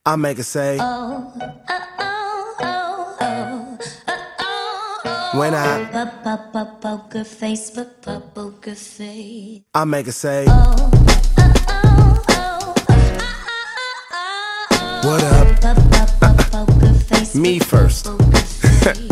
I make her say, oh, oh, oh, oh, oh, oh. When I Poker face, poker face. I make her say, Oh, oh, oh, oh, oh. What up? Poker face, Me first. poker face.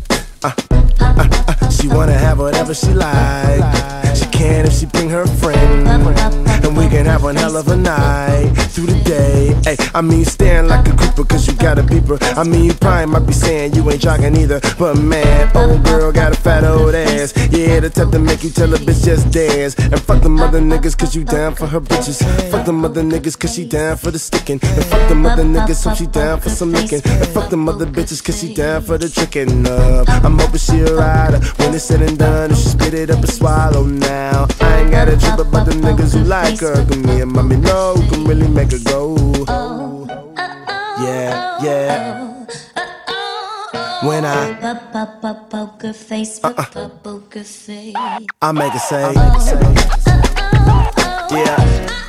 She wanna have whatever she like. She can if she bring her friend, and we can have one hell of a night through the day. Ay, I mean, staring like a creeper cause you got a beeper. I mean, you probably might be saying you ain't jogging either, but man, old girl got a fat old ass. Yeah, the type to make you tell a bitch just dance. And fuck them other niggas cause you down for her bitches. Fuck them other niggas cause she down for the sticking. And fuck them other niggas so she down for some licking. And fuck them other bitches cause she down for the tricking. I'm hoping she a rider when it's said and done. If she spit it up and swallow now, I ain't got a trip about the niggas who like her. Cause me and mommy know who can really make her go. Yeah, yeah. When I Poker face, poker face. I make her say, yeah.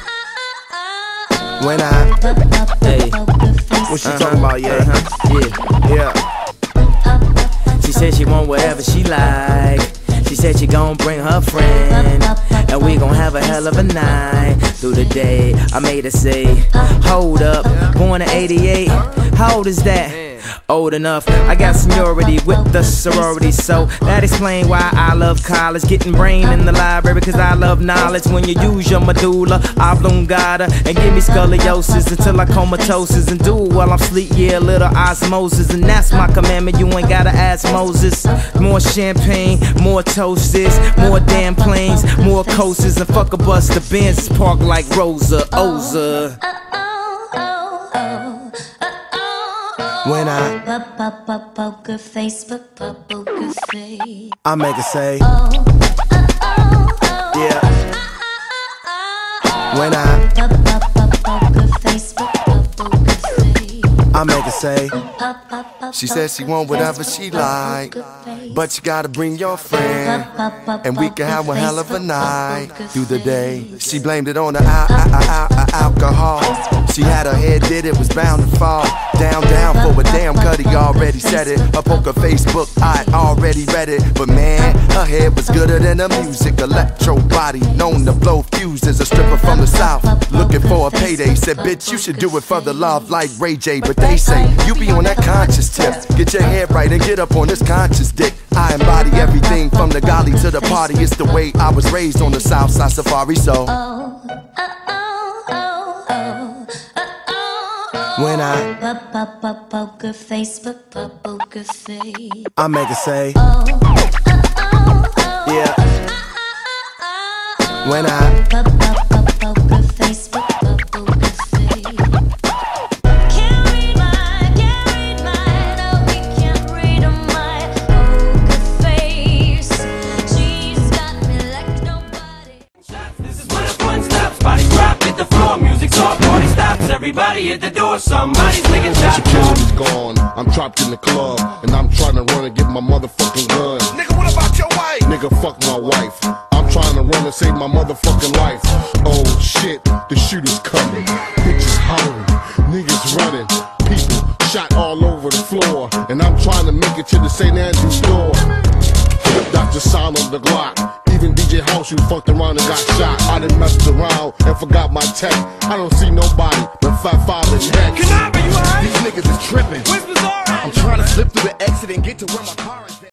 When I, Hey, what she talking about, yeah, yeah. yeah. She said she want whatever she like. She said she gon' bring her friend, and we gon' have a hell of a night through the day. I made her say, hold up, born in 88. How old is that? Old enough. I got seniority with the sorority, so that explain why I love college. Getting brain in the library cause I love knowledge. When you use your medulla oblongata and give me scoliosis until I comatosis and do it while I'm sleep, yeah, a little osmosis. And that's my commandment, you ain't gotta ask Moses. More champagne, more toasts, more damn planes, more coasters, and fuck a bus. The Benz park like Rosa Oza. When I Poker face, poker face. I make her say, yeah. When I Poker face, poker face. I make her say, She says she want whatever she like, but you gotta bring your friend, and we can have one hell of a night through the day. She blamed it on the alcohol. She had her head did it, was bound to fall. Down for a damn cut, he already said it. Her poker Facebook, I already read it. But man, her head was gooder than the music. Electro body, known to blow fuses. A stripper from the south, looking for a payday. Said, bitch, you should do it for the love like Ray J. But they say, you be on that conscious tip. Get your head right and get up on this conscious dick. I embody everything from the golly to the party. It's the way I was raised on the south side safari, so when I Poker face, poker face. I make her say, yeah. When I Poker face, poker face. Can't read mine, oh, we can't read my poker face. She's got me like nobody. This is where the fun stops. Body drop, hit the floor, music's off, party stops. Everybody at the door, somebody's taking shots. Security's gone, I'm trapped in the club, and I'm trying to run and get my motherfucking gun. nigga, what about your wife? Nigga, fuck my wife. I'm trying to run and save my motherfucking life. Oh shit, the shooter's coming. Bitches hollering, niggas running, people shot all over the floor, and I'm trying to make it to the St. Andrew store. Dr. Sign on the Glock. Even DJ House, you fucked around and got shot. I done messed around and forgot my tech. I don't see nobody but 5'5" and neck. Canava, you alright? These niggas is tripping. Where's Bizarre? I'm trying to slip through the exit and get to where my car is.